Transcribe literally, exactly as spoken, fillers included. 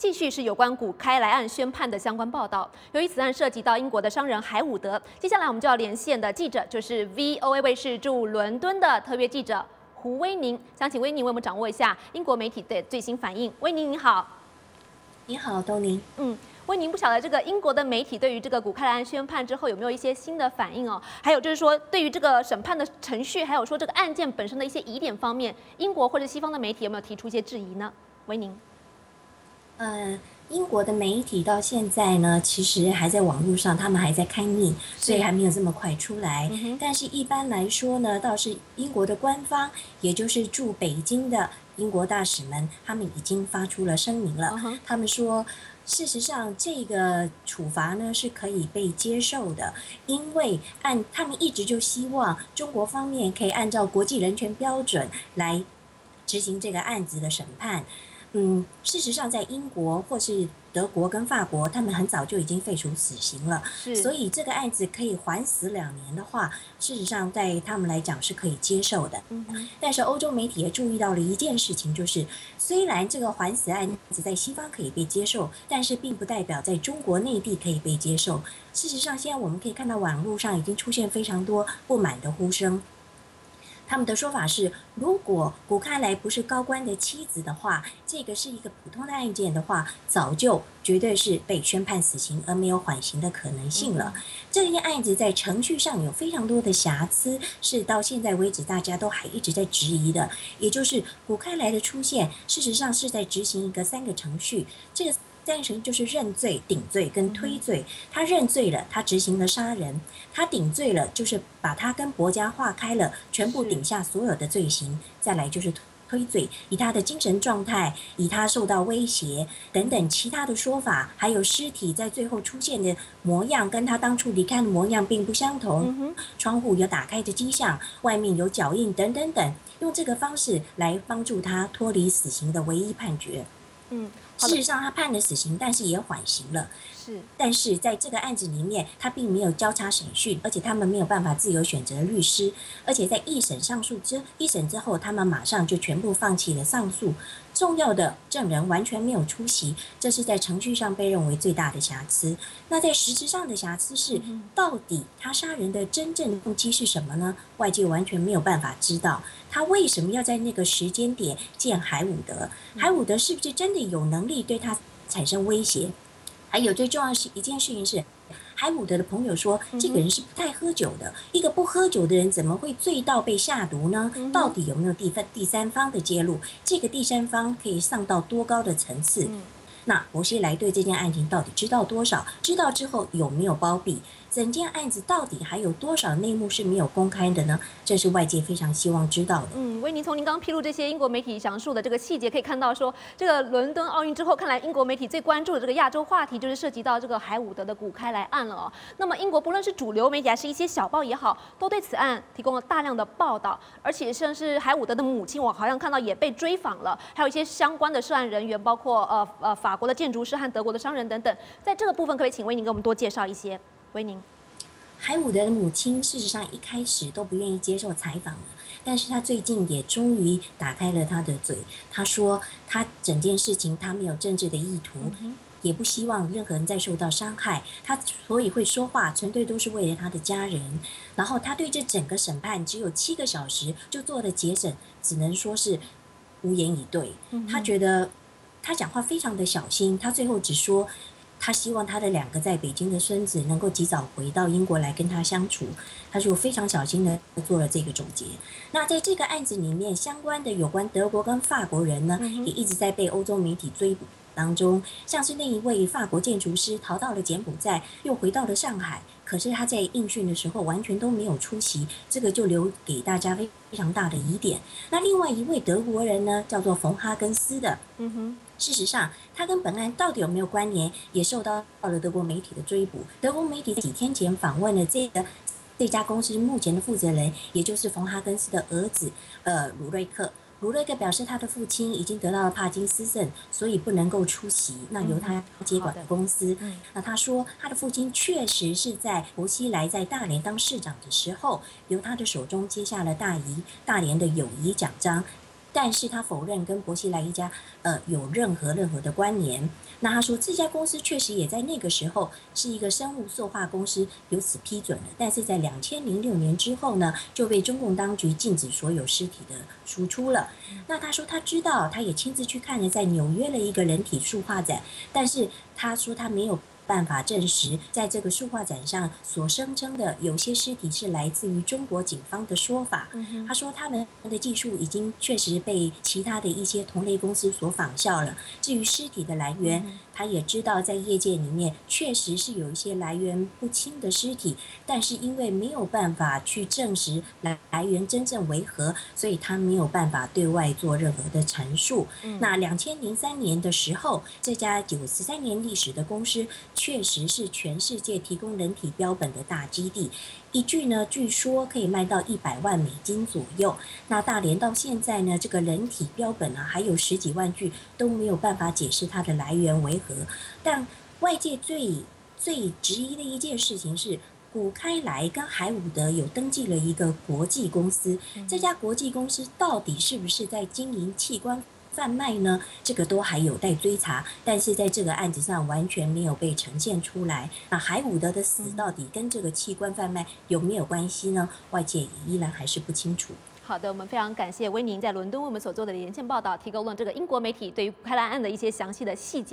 继续是有关古开莱案宣判的相关报道。由于此案涉及到英国的商人海伍德，接下来我们就要连线的记者就是 V O A 卫视驻伦敦的特约记者胡威宁，想请威宁为我们掌握一下英国媒体的最新反应。威宁你好。 你好，东宁。 嗯。威宁不晓得这个英国的媒体对于这个古开莱案宣判之后有没有一些新的反应哦？还有就是说，对于这个审判的程序，还有说这个案件本身的一些疑点方面，英国或者西方的媒体有没有提出一些质疑呢？威宁， 呃，英国的媒体到现在呢，其实还在网络上，他们还在看腻，所以还没有这么快出来。嗯、但是一般来说呢，倒是英国的官方，也就是驻北京的英国大使们，他们已经发出了声明了。Uh-huh. 他们说，事实上这个处罚呢是可以被接受的，因为按他们一直就希望中国方面可以按照国际人权标准来执行这个案子的审判。嗯，事实上，在英国或是德国跟法国，他们很早就已经废除死刑了，所以这个案子可以缓死两年的话，事实上在他们来讲是可以接受的。嗯、但是欧洲媒体也注意到了一件事情，就是虽然这个缓死案子在西方可以被接受，但是并不代表在中国内地可以被接受。事实上，现在我们可以看到网络上已经出现非常多不满的呼声。他们的说法是，如果古开莱不是高官的妻子的话，这个是一个普通的案件的话，早就绝对是被宣判死刑而没有缓刑的可能性了。嗯、这件案子在程序上有非常多的瑕疵，是到现在为止大家都还一直在质疑的。也就是古开莱的出现，事实上是在执行一个三个程序，这个三个程序就是认罪、顶罪跟推罪。他认罪了，他执行了杀人；他顶罪了，就是把他跟薄家划开了，全部顶下所有的罪行。再来就是推罪，以他的精神状态，以他受到威胁等等其他的说法，还有尸体在最后出现的模样跟他当初离开的模样并不相同，嗯、窗户有打开的迹象，外面有脚印等等等，用这个方式来帮助他脱离死刑的唯一判决。嗯，事实上他判了死刑，但是也缓刑了。是，但是在这个案子里面，他并没有交叉审讯，而且他们没有办法自由选择律师，而且在一审上诉之一审之后，他们马上就全部放弃了上诉。重要的证人完全没有出席，这是在程序上被认为最大的瑕疵。那在实质上的瑕疵是，到底他杀人的真正动机是什么呢？外界完全没有办法知道。他为什么要在那个时间点见海伍德？海伍德是不是真的有能力对他产生威胁？还有最重要的一件事情是，海伍德的朋友说，这个人是不太喝酒的。一个不喝酒的人怎么会醉到被下毒呢？到底有没有第三第三方的介入？这个第三方可以上到多高的层次？那薄熙来对这件案情到底知道多少？知道之后有没有包庇？整件案子到底还有多少内幕是没有公开的呢？这是外界非常希望知道的。 嗯，威宁，从您刚刚披露这些英国媒体详述的这个细节，可以看到说，这个伦敦奥运之后，看来英国媒体最关注的这个亚洲话题，就是涉及到这个海伍德的古开莱案了哦。那么，英国不论是主流媒体还是一些小报也好，都对此案提供了大量的报道，而且像是海伍德的母亲，我好像看到也被追访了，还有一些相关的涉案人员，包括呃呃法国的建筑师和德国的商人等等。在这个部分，可不可以请威宁给我们多介绍一些？威宁。 海伍德的母亲事实上一开始都不愿意接受采访的，但是她最近也终于打开了她的嘴。她说，她整件事情她没有政治的意图，嗯、也不希望任何人再受到伤害。她所以会说话，纯粹都是为了她的家人。然后她对这整个审判只有七个小时就做了节省，只能说是无言以对。她觉得她讲话非常的小心，她最后只说，他希望他的两个在北京的孙子能够及早回到英国来跟他相处。他说非常小心的做了这个总结。那在这个案子里面，相关的有关德国跟法国人呢，也一直在被欧洲媒体追捕当中。像是那一位法国建筑师逃到了柬埔寨，又回到了上海，可是他在应讯的时候完全都没有出席，这个就留给大家非常大的疑点。那另外一位德国人呢，叫做冯哈根斯的。嗯哼。事实上，他跟本案到底有没有关联，也受到了德国媒体的追捕。德国媒体几天前访问了这个这家公司目前的负责人，也就是冯哈根斯的儿子，呃，鲁瑞克。鲁瑞克表示，他的父亲已经得到了帕金斯症，所以不能够出席，那由他接管的公司。嗯、那他说，他的父亲确实是在薄熙来在大连当市长的时候，由他的手中接下了大姨大连的友谊奖章。 但是他否认跟薄熙来一家呃有任何任何的关联。那他说这家公司确实也在那个时候是一个生物塑化公司，由此批准了，但是在两千零六年之后呢，就被中共当局禁止所有尸体的输出了。那他说他知道，他也亲自去看了在纽约的一个人体塑化展，但是他说他没有办法证实，在这个塑化展上所声称的有些尸体是来自于中国警方的说法。嗯、他说他们的技术已经确实被其他的一些同类公司所仿效了。至于尸体的来源，嗯、他也知道在业界里面确实是有一些来源不清的尸体，但是因为没有办法去证实来来源真正为何，所以他没有办法对外做任何的陈述。嗯、那两千零三年的时候，这家有十三年历史的公司。确实是全世界提供人体标本的大基地，一具呢据说可以卖到一百万美金左右。那大连到现在呢，这个人体标本呢还有十几万具都没有办法解释它的来源为何。但外界最最质疑的一件事情是，古开来跟海伍德有登记了一个国际公司，这家国际公司到底是不是在经营器官贩卖呢？这个都还有待追查，但是在这个案子上完全没有被呈现出来。那海伍德的死到底跟这个器官贩卖有没有关系呢？外界也依然还是不清楚。 好的，我们非常感谢威宁在伦敦为我们所做的连线报道，提供了这个英国媒体对于古开兰案的一些详细的细节。